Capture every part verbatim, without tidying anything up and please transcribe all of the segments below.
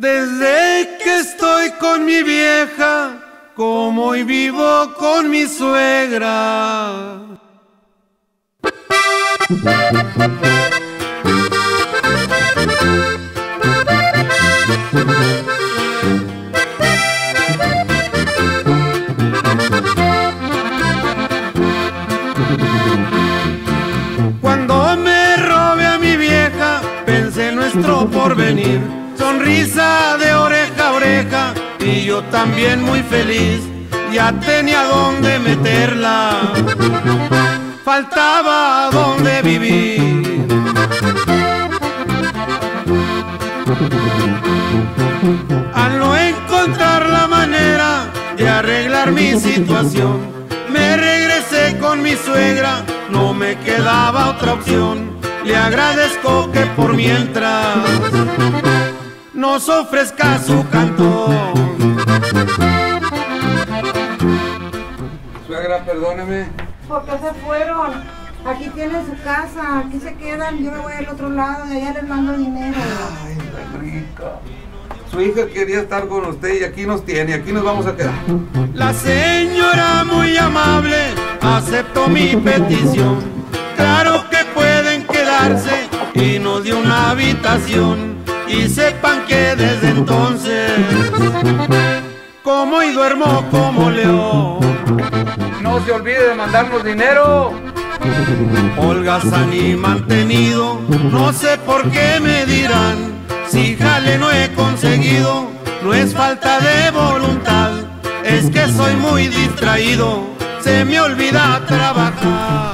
Desde que estoy con mi vieja, como hoy vivo con mi suegra. Cuando me robé a mi vieja, pensé en nuestro porvenir. Sonrisa de oreja a oreja y yo también muy feliz. Ya tenía dónde meterla, faltaba dónde vivir. Al no encontrar la manera de arreglar mi situación, me regresé con mi suegra, no me quedaba otra opción. Le agradezco que por mientras nos ofrezca su cantón. Suegra, perdóneme. ¿Por qué se fueron? Aquí tienen su casa, aquí se quedan, yo me voy al otro lado, de allá les mando dinero. Ay, la rica. Su hija quería estar con usted y aquí nos tiene, aquí nos vamos a quedar. La señora muy amable aceptó mi petición. Claro que pueden quedarse y nos dio una habitación. Y sepan que desde entonces, como hoy duermo como león. No se olvide de mandarnos dinero. Holgazán y mantenido, no sé por qué me dirán. Si jale no he conseguido, no es falta de voluntad, es que soy muy distraído, se me olvida trabajar.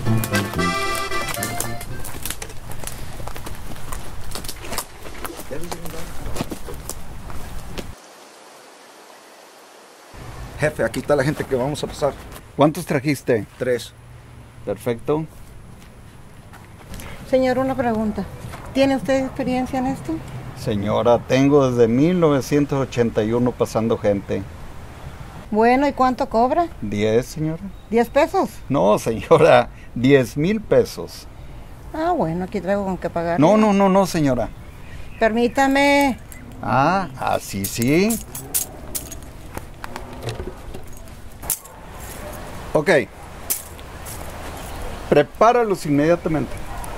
Jefe, aquí está la gente que vamos a pasar. ¿Cuántos trajiste? Tres. Perfecto. Señor, una pregunta. ¿Tiene usted experiencia en esto? Señora, tengo desde mil novecientos ochenta y uno pasando gente. Bueno, ¿y cuánto cobra? ¿Diez, señora? ¿Diez pesos? No, señora, diez mil pesos. Ah, bueno, aquí traigo con qué pagar. No, no, no, no, señora. Permítame. Ah, así sí. Ok. Prepáralos inmediatamente.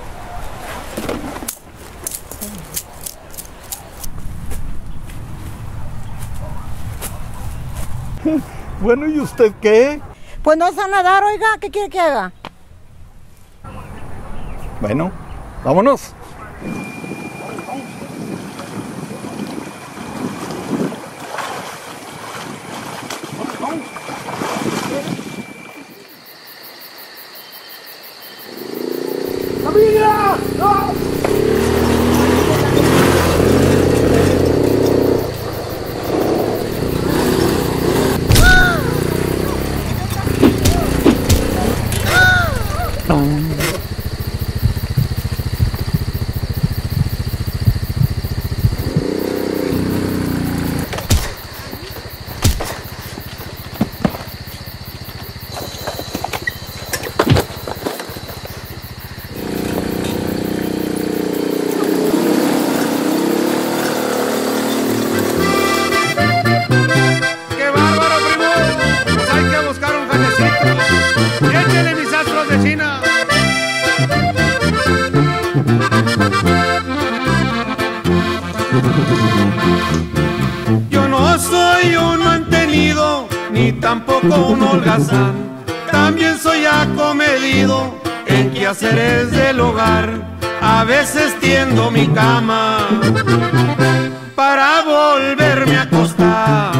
Bueno, ¿y usted qué? Pues no sé nadar, oiga, ¿qué quiere que haga? Bueno, vámonos. ¡Familia! ¡No! Yo no soy un mantenido, ni tampoco un holgazán. También soy acomedido en quehaceres del hogar. A veces tiendo mi cama para volverme a acostar.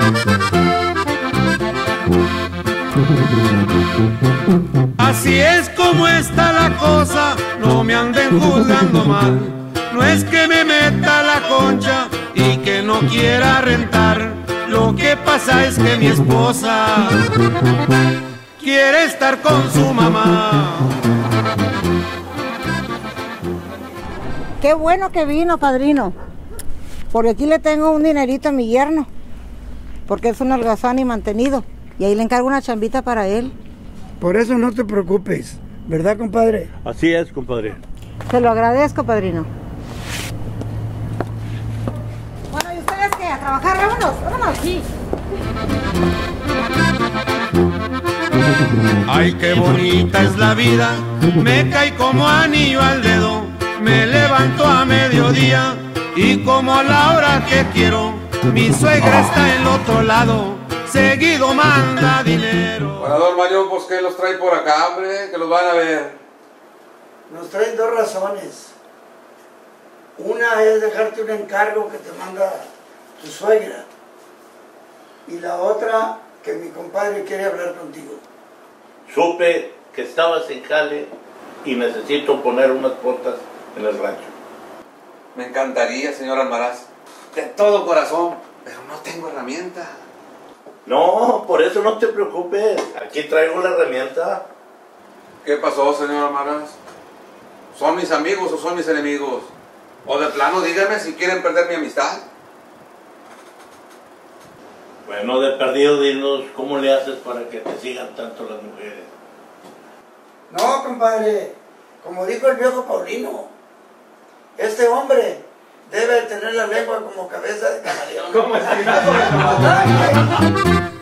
Así es como está la cosa, no me anden juzgando mal. No es que me meta la concha y que no quiera rentar. Lo que pasa es que mi esposa quiere estar con su mamá. Qué bueno que vino, padrino. Porque aquí le tengo un dinerito a mi yerno. Porque es un holgazán y mantenido. Y ahí le encargo una chambita para él. Por eso no te preocupes, ¿verdad, compadre? Así es, compadre. Se lo agradezco, padrino. trabajar, vámonos, vámonos. Sí. Ay, qué bonita es la vida, me cae como anillo al dedo. Me levanto a mediodía y como a la hora que quiero, mi suegra está en el otro lado, seguido manda dinero. Bueno, don Mario, pues que los trae por acá, hombre, que los van a ver. Nos traen dos razones. Una es dejarte un encargo que te manda tu suegra. Y la otra, que mi compadre quiere hablar contigo. Supe que estabas en jale y necesito poner unas puertas en el rancho. Me encantaría, señor Almaraz, de todo corazón, pero no tengo herramienta. No, por eso no te preocupes. Aquí traigo la herramienta. ¿Qué pasó, señor Almaraz? ¿Son mis amigos o son mis enemigos? O de plano, díganme si quieren perder mi amistad. Bueno, de perdido, dinos cómo le haces para que te sigan tanto las mujeres. No, compadre, como dijo el viejo Paulino, este hombre debe tener la lengua como cabeza de camaleón. ¿Cómo es?